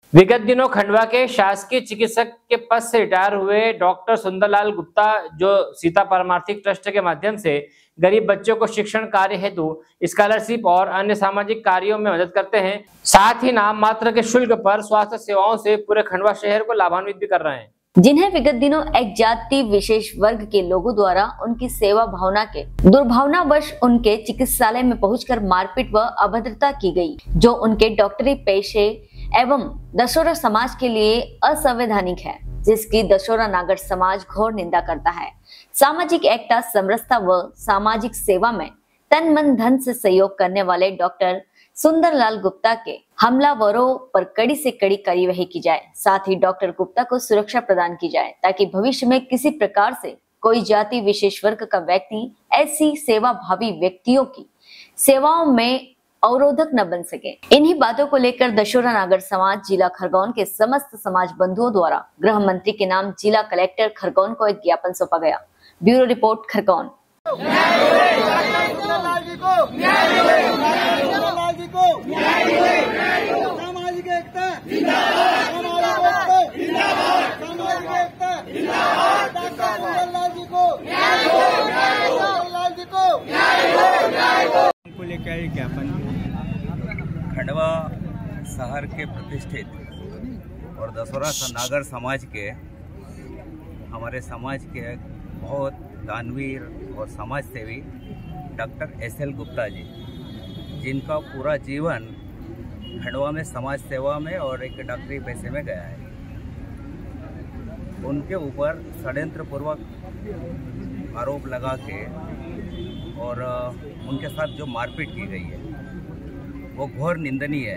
विगत दिनों खंडवा के शासकीय चिकित्सक के पद से रिटायर हुए डॉक्टर सुंदरलाल गुप्ता, जो सीता परमार्थिक ट्रस्ट के माध्यम से गरीब बच्चों को शिक्षण कार्य हेतु स्कॉलरशिप और अन्य सामाजिक कार्यों में मदद करते हैं, साथ ही नाम मात्र के शुल्क पर स्वास्थ्य सेवाओं से पूरे खंडवा शहर को लाभान्वित भी कर रहे हैं, जिन्हें विगत दिनों एक जाति विशेष वर्ग के लोगों द्वारा उनकी सेवा भावना के दुर्भावनावश उनके चिकित्सालय में पहुंचकर मारपीट व अभद्रता की गई, जो उनके डॉक्टरी पेशे एवं दशोरा समाज के लिए असंवैधानिक है, जिसकी दशोरा नागर समाज घोर निंदा करता है। सामाजिक एकता, समरसता व सामाजिक सेवा में तन मन धन से सहयोग करने वाले डॉक्टर सुंदरलाल गुप्ता के हमलावरों पर कड़ी से कड़ी कार्यवाही की जाए। साथ ही डॉक्टर गुप्ता को सुरक्षा प्रदान की जाए ताकि भविष्य में किसी प्रकार से कोई जाति विशेष वर्ग का व्यक्ति ऐसी सेवा भावी व्यक्तियों की सेवाओं में अवरोधक न बन सके। इन्हीं बातों को लेकर दशोरा नागर समाज जिला खरगोन के समस्त समाज बंधुओं द्वारा गृह मंत्री के नाम जिला कलेक्टर खरगोन को एक ज्ञापन सौंपा गया। Bureau report Khargone. को लेकर ज्ञापन खंडवा शहर के प्रतिष्ठित और दशोरा नागर समाज के हमारे समाज के बहुत दानवीर और समाज सेवी डॉक्टर SL गुप्ता जी, जिनका पूरा जीवन खंडवा में समाज सेवा में और एक डॉक्टरी पेशे में गया है, उनके ऊपर षड्यंत्र पूर्वक आरोप लगा के और उनके साथ जो मारपीट की गई है वो घोर निंदनीय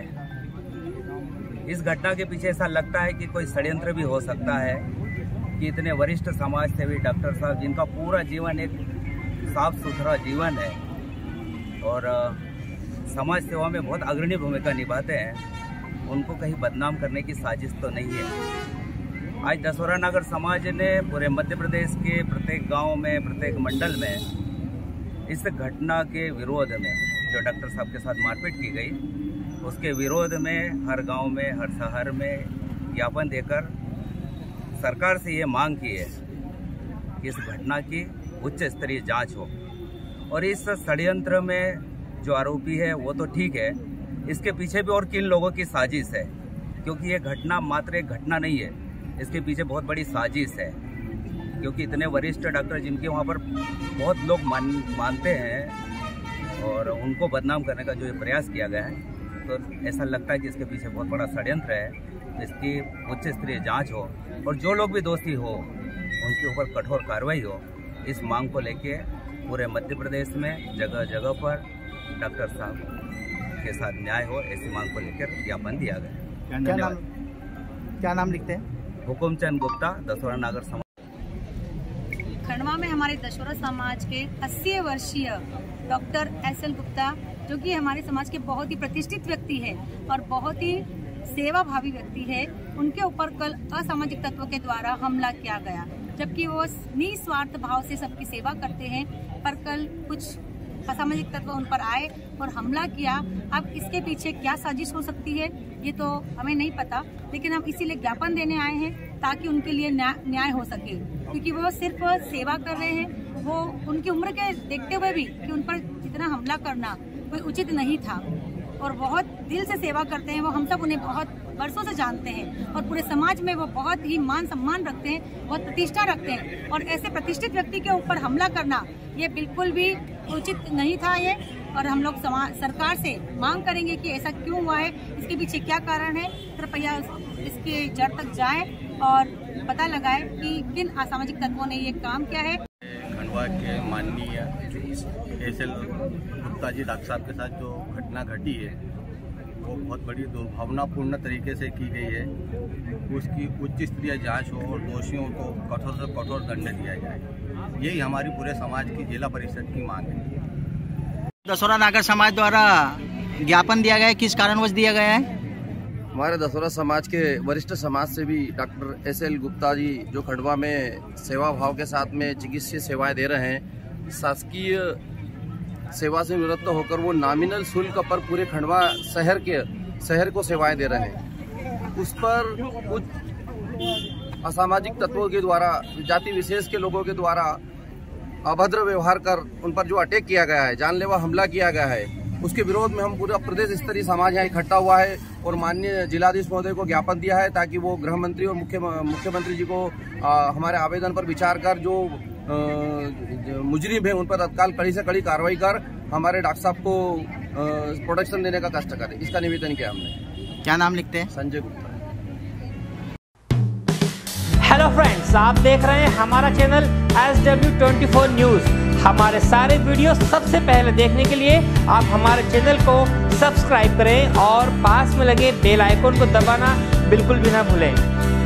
है। इस घटना के पीछे ऐसा लगता है कि कोई षड्यंत्र भी हो सकता है कि इतने वरिष्ठ समाज सेवी डॉक्टर साहब, जिनका पूरा जीवन एक साफ सुथरा जीवन है और समाज सेवा में बहुत अग्रणी भूमिका निभाते हैं, उनको कहीं बदनाम करने की साजिश तो नहीं है। आज दशोरा नागर समाज ने पूरे मध्य प्रदेश के प्रत्येक गांव में, प्रत्येक मंडल में इस घटना के विरोध में, जो डॉक्टर साहब के साथ मारपीट की गई, उसके विरोध में हर गांव में, हर शहर में ज्ञापन देकर सरकार से ये मांग की है कि इस घटना की उच्च स्तरीय जांच हो और इस षड्यंत्र में जो आरोपी है वो तो ठीक है, इसके पीछे भी और किन लोगों की साजिश है, क्योंकि ये घटना मात्र एक घटना नहीं है, इसके पीछे बहुत बड़ी साजिश है। क्योंकि इतने वरिष्ठ डॉक्टर जिनके वहाँ पर बहुत लोग मानते हैं और उनको बदनाम करने का जो ये प्रयास किया गया है, तो ऐसा लगता है कि इसके पीछे बहुत बड़ा षड्यंत्र है। इसकी उच्च स्तरीय जांच हो और जो लोग भी दोषी हो उनके ऊपर कठोर कार्रवाई हो, इस मांग को लेके पूरे मध्य प्रदेश में जगह जगह पर डॉक्टर साहब के साथ न्याय हो, ऐसी मांग को लेकर ज्ञापन दिया गया। क्या नाम लिखते हैं? हुकुमचंद गुप्ता, दशोरा नागर समाज। खंडवा में हमारे दशोरा समाज के 80 वर्षीय डॉक्टर SL गुप्ता, जो कि हमारे समाज के बहुत ही प्रतिष्ठित व्यक्ति है और बहुत ही सेवा भावी व्यक्ति है, उनके ऊपर कल असामाजिक तत्वों के द्वारा हमला किया गया, जबकि वो निस्वार्थ भाव से सबकी सेवा करते हैं। पर कल कुछ असामाजिक तत्व उन पर आए और हमला किया। अब इसके पीछे क्या साजिश हो सकती है ये तो हमें नहीं पता, लेकिन हम इसीलिए ज्ञापन देने आए हैं ताकि उनके लिए न्याय हो सके, क्योंकि वो सिर्फ सेवा कर रहे हैं। वो उनकी उम्र के देखते हुए भी कि उन पर इतना हमला करना कोई उचित नहीं था और बहुत दिल से सेवा करते हैं। वो हम सब उन्हें बहुत वर्षों से जानते हैं और पूरे समाज में वो बहुत ही मान सम्मान रखते हैं, बहुत प्रतिष्ठा रखते हैं और ऐसे प्रतिष्ठित व्यक्ति के ऊपर हमला करना ये बिल्कुल भी उचित नहीं था ये। और हम लोग सरकार से मांग करेंगे कि ऐसा क्यों हुआ है, इसके पीछे क्या कारण है, कृपया इसके जड़ तक जाए और पता लगाए कि किन असामाजिक तत्वों ने ये काम किया है। खंडवा के माननीय SL गुप्ता जी डॉक्टर साहब के साथ जो घटना घटी है वो बहुत बड़ी दुर्भावनापूर्ण तरीके से की गई है। उसकी उच्च स्तरीय जांच हो और दोषियों को कठोर से कठोर दंड दिया जाए, यही हमारी पूरे समाज की जिला परिषद की मांग है। दशोरा नागर समाज द्वारा ज्ञापन दिया गया है, किस कारणवश दिया गया है? हमारे दशोरा समाज के वरिष्ठ समाज सेवी डॉक्टर SL गुप्ता जी, जो खंडवा में सेवा भाव के साथ में चिकित्सीय सेवाएं दे रहे हैं, शासकीय सेवा से निवृत्त होकर वो नॉमिनल शुल्क पर पूरे खंडवा शहर को सेवाएं दे रहे हैं। उस पर कुछ असामाजिक तत्वों के द्वारा, जाति विशेष के लोगों के द्वारा अभद्र व्यवहार कर उन पर जो अटैक किया गया है, जानलेवा हमला किया गया है, उसके विरोध में हम पूरा प्रदेश स्तरीय समाज यहाँ इकट्ठा हुआ है और माननीय जिलाधीश महोदय को ज्ञापन दिया है ताकि वो गृह मंत्री और मुख्यमंत्री जी को हमारे आवेदन पर विचार कर जो मुजरिम है उन पर तत्काल कड़ी से कड़ी कार्रवाई कर हमारे डॉक्टर साहब को प्रोटेक्शन देने का कष्ट करें। इसका निवेदन किया हमने। क्या नाम लिखते हैं? संजय गुप्ता। हेलो फ्रेंड्स, आप देख रहे हैं हमारा चैनल SW24 न्यूज। हमारे सारे वीडियो सबसे पहले देखने के लिए आप हमारे चैनल को सब्सक्राइब करें और पास में लगे बेल आइकन को दबाना बिल्कुल भी ना भूलें।